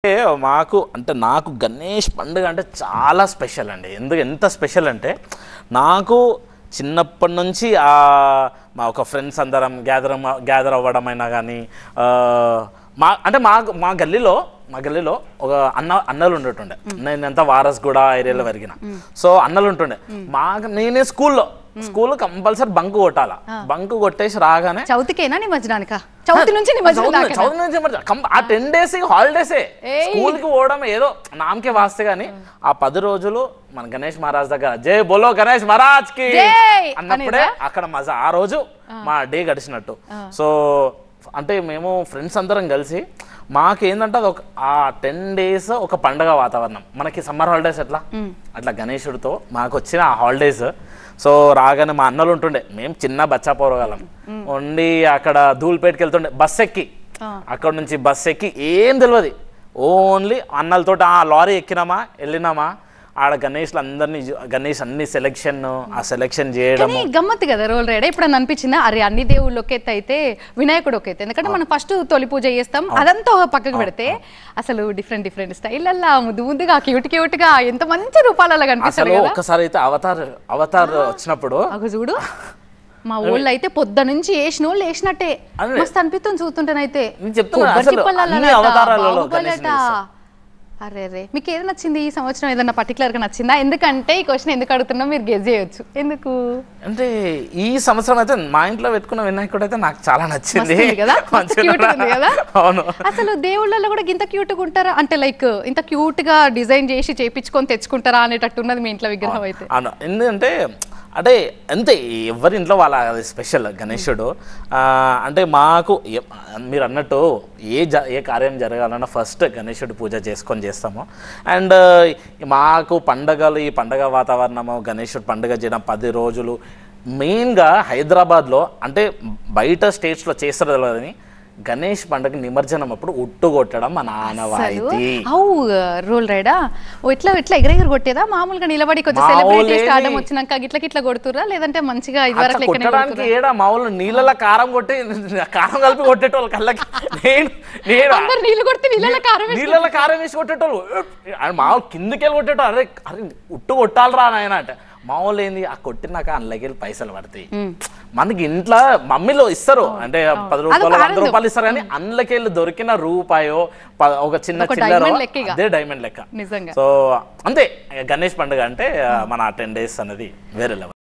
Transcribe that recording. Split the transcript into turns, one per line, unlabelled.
మాకు అంటే నాకు గణేష్ పండుగ అంటే చాలా స్పెషల్ అండి. ఎంత స్పెషల్ అంటే నాకు చిన్నప్పటి నుంచి మా ఒక ఫ్రెండ్స్ అందరం గ్యాదర్ అవ్వడమైనా కానీ మా గల్లీలో ఒక అన్నలు ఉండేటుండే. నేనంతా వారస్గూడ ఏరియాలో పెరిగిన. సో అన్నలు ఉంటుండే. నేనే స్కూల్లో కంపల్సరీ బంక్ కొట్టాలా. బంక్ కొట్టేసి రాగానే
చౌతికేనా నిమజ్జనానికా? చౌతి నుంచి
ఆ 10 days హాలిడేసే. స్కూల్ కి పోవడం ఏదో నామకే వాస్తే గానీ ఆ 10 రోజులు మన గణేష్ మహారాజ్ దగ్గర జై బోలో గణేష్ మహారాజ్ కి అన్నప్పుడే అక్కడ మజా. ఆ రోజు మా డే గడిచినట్టు. సో అంటే మేము ఫ్రెండ్స్ అందరం కలిసి మాకేందంటే అది ఆ 10 days ఒక పండగ వాతావరణం. మనకి సమ్మర్ హాలిడేస్ అట్లా గణేశుడితో మాకు వచ్చిన ఆ హాలిడేస్. సో రాగానే మా అన్నలు ఉంటుండే, మేము చిన్న బచ్చా పోరగాలం ఉండి అక్కడ ధూల్పేటకి వెళ్తుండే బస్ ఎక్కి. అక్కడ నుంచి బస్ ఎక్కి ఏం తెలియదు, ఓన్లీ అన్నలతో ఆ లారీ ఎక్కినామా వెళ్ళినామా ఆడ గణేష్లు అందరినీ గణేష్ అన్ని సెలెక్షన్ చేయడం
గమ్మత్తు కదా. రోల్ రైడ్ ఎప్పుడన్నా అనిపించిందా అరే అన్ని దేవుళ్ళు ఒకేత అయితే వినాయకుడు ఒకేత? ఎందుకంటే మనం ఫస్ట్ తొలి పూజ చేస్తాం, అదంతా పక్కకు పెడితే అసలు డిఫరెంట్ స్టైల్ అలా ముందుగా క్యూట్ గా ఎంత మంచి రూపాలలో కనిపిస్తారు.
ఒక్కసారి అయితే అవతార్ వచ్చినప్పుడు
చూడు మా ఊళ్ళో అయితే పొద్దు నుంచి వేసిన వాళ్ళు వేసినట్టే మస్తు అనిపిస్తుంది చూస్తుంటేనైతే. అరే మీకు ఏది నచ్చింది ఈ సంవత్సరం? ఏదన్నా పర్టికులర్ గా నచ్చిందా? ఎందుకంటే ఈ క్వశ్చన్ ఎందుకు అడుగుతున్నా మీరు గెస్ చేయొచ్చు. ఎందుకు
అంటే ఈ సంవత్సరం అయితే మా ఇంట్లో పెట్టుకున్న వినాయకుడు అయితే నాకు చాలా నచ్చింది
కదా. అవును, అసలు దేవుళ్ళలో కూడా ఇంత క్యూట్ గా ఉంటారా? అంటే లైక్ ఇంత క్యూట్ గా డిజైన్ చేసి చేయించుకొని తెచ్చుకుంటారా అనేటట్టు ఉన్నది మీ ఇంట్లో విగ్రహం అయితే.
ఎందుకంటే అంటే అంతే ఎవరి ఇంట్లో వాళ్ళ స్పెషల్ గణేశుడు. అంటే మాకు మీరు అన్నట్టు ఏ కార్యం జరగాలన్నా ఫస్ట్ గణేశుడు పూజ చేస్తాము. అండ్ మాకు ఈ పండగ వాతావరణము గణేశుడు పండుగ చేయడం 10 రోజులు మెయిన్గా హైదరాబాద్లో అంటే బయట స్టేట్స్లో చేస్తారు తెలియదని గణేష్ పండుగ నిమజ్జనం అప్పుడు ఉట్టు కొట్టడం మన ఆనవాయితీ.
రోల్ రైడా ఇట్లా ఎగరెగర కొట్టేదా? మామూలుగా నిలబడి కొంచెం సెలబ్రిటీ స్టార్డమ్ వచ్చినాక గిట్లా కొడుతురా? లేదంటే మంచిగా
కొట్టడానికి ఏడా మామూలు నీళ్ళ కారం కలిపి కొట్టేటోళ్ళు కళ్ళకి. నీళ్ళ కారం వేసి కొట్టేటోళ్ళు మామూలు కిందకెళ్ళి కొట్టేటోళ్ళు. అరే ఉట్టు కొట్టాలరా నాయన అంటే మామూలు ఏంది ఆ కొట్టినాక అందులోకి వెళ్ళి పైసలు పడతాయి. మనకి ఇంట్లో మమ్మీలో ఇస్తారు అంటే 10 రూపాయలు 100 రూపాయలు ఇస్తారు కానీ అందులోకి వెళ్ళి దొరికిన రూపాయో ఒక చిన్న చిల్లర అదే డైమండ్ లెక్క. సో అంతే గణేష్ పండుగ అంటే మన 10 days అనేది వేరే లెవెల్.